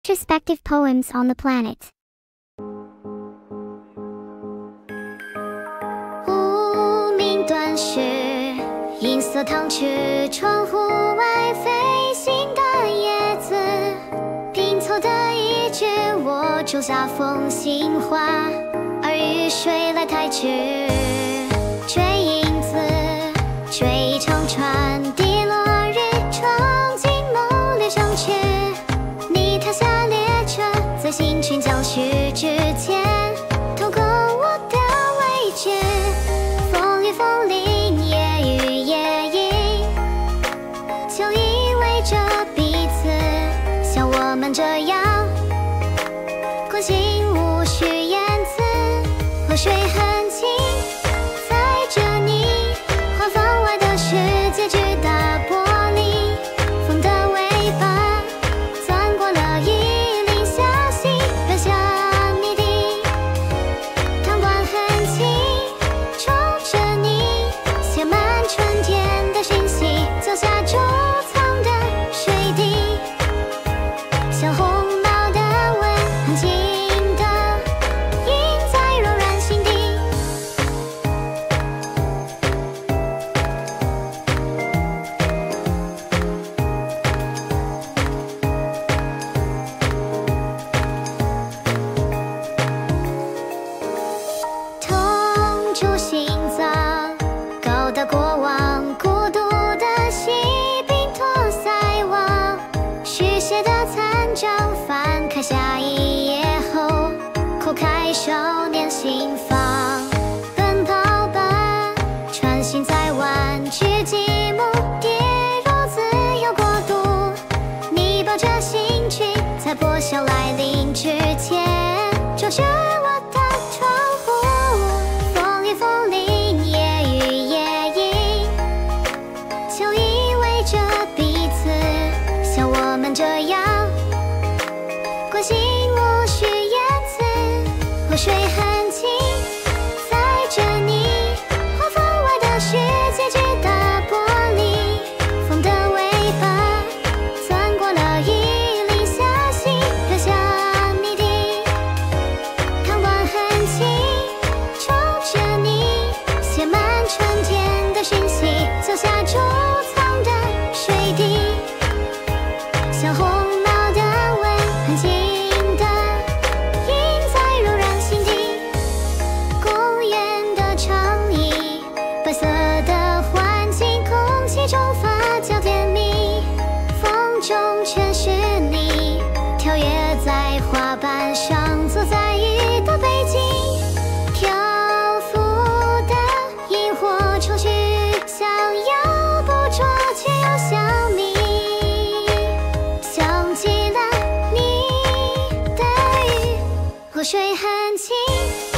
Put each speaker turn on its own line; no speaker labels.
Introspective poems on the planet. 无名短雪，银色汤匙，窗户外飞行的叶子，拼凑的一句我种下风信话，而雨水来太迟，追影子，追一长串滴落日，闯进梦里上去。你踏下列车，在星群相许之前，透过我的位置，风雨风铃，夜雨夜莺，就依偎着彼此，像我们这样关心无需言辞，河水很清，载着你画舫外的世界巨大玻璃，风的尾巴钻过了一粒小溪，软下谜底，汤罐很轻，冲着你写满春天的讯息，脚下贮藏的水滴，像红毛的吻，很轻的印在柔软心底。痛住心脏，高大过往，孤独的锡兵托塞网，续写的残章，翻开下一页后，哭开少年心房。奔跑吧，穿行在弯曲寂寞，跌入自由国度。你抱着星群，在破晓来临之前，照射我的窗户。风雨风铃，夜雨夜莺，就依偎着彼此，像我们这样关心无需言辞，河水很清，载着你画舫外的世界巨大玻璃，风的尾巴钻过了一粒小溪，软下谜底，汤罐很轻，冲着你写满春天的讯息，脚下贮藏的水滴，像红毛的吻，很轻的印在柔软心底。公园的长椅，白色的环境，空气中发酵甜蜜，风中全是你，跳跃在滑板上，坐在雨的背景，漂浮的萤火虫去，想要捕捉却又想觅，想起了你的雨，河水很清。